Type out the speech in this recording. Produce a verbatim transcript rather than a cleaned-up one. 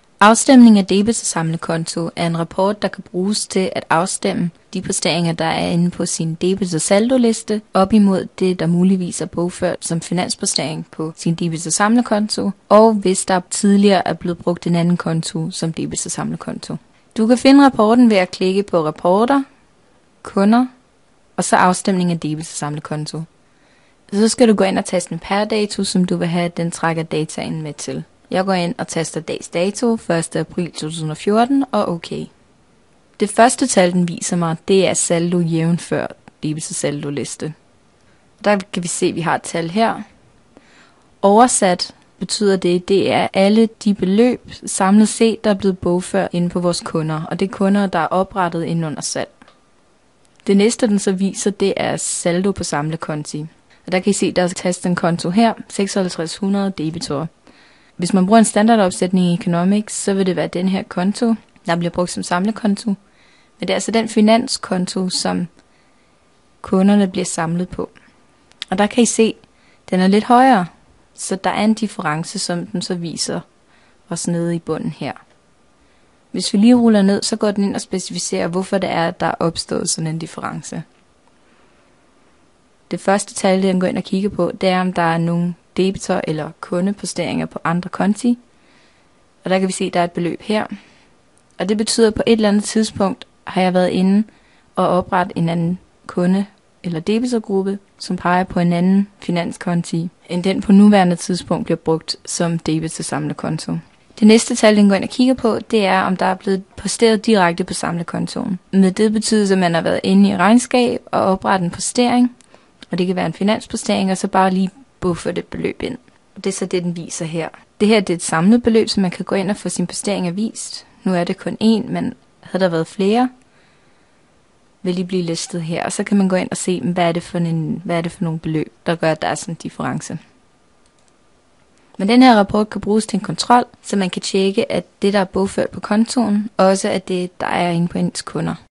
Afstemning af debitorsamlekonto er en rapport, der kan bruges til at afstemme de posteringer, der er inde på sin debitor saldo-liste, op imod det, der muligvis er bogført som finanspostering på sin debitorsamlekonto, og hvis der tidligere er blevet brugt en anden konto som debitorsamlekonto. Du kan finde rapporten ved at klikke på rapporter, kunder, og så afstemning af debitorsamlekonto. Så skal du gå ind og taste en per dato, som du vil have, at den trækker dataen med til. Jeg går ind og taster dags dato, første april to tusind og fjorten, og OK. Det første tal, den viser mig, det er saldo jævnfør debitor saldo liste. Der kan vi se, at vi har et tal her. Oversat betyder det, det er alle de beløb samlet set, der er blevet bogført inde på vores kunder, og det er kunder, der er oprettet inde under salg. Det næste, den så viser, det er saldo på samlekonti. Og der kan I se, der er tastet en konto her, seksoghalvtreds hundrede debitor. Hvis man bruger en standardopsætning i Economics, så vil det være den her konto, der bliver brugt som samlekonto. Men det er altså den finanskonto, som kunderne bliver samlet på. Og der kan I se, den er lidt højere, så der er en difference, som den så viser os nede i bunden her. Hvis vi lige ruller ned, så går den ind og specificerer, hvorfor det er, at der er opstået sådan en difference. Det første tal, den går ind og kigger på, det er, om der er nogle debitor- eller kundeposteringer på andre konti. Og der kan vi se, at der er et beløb her. Og det betyder, at på et eller andet tidspunkt har jeg været inde og oprettet en anden kunde- eller debitorgruppe, som peger på en anden finanskonti, end den på nuværende tidspunkt bliver brugt som debitor-samlekonto. Det næste tal, den går ind og kigger på, det er, om der er blevet posteret direkte på samlekontoen. Men det betyder, at man har været inde i regnskab og oprettet en postering, og det kan være en finanspostering, og så bare lige buffer det beløb ind. Og det er så det, den viser her. Det her det er et samlet beløb, så man kan gå ind og få sin posteringer vist. Nu er det kun én, men havde der været flere, vil de blive listet her. Og så kan man gå ind og se, hvad er det for, en, hvad er det for nogle beløb, der gør, at der er sådan en difference. Men den her rapport kan bruges til en kontrol, så man kan tjekke, at det, der er bogført på kontoen, også er det, der er inde på ens kunder.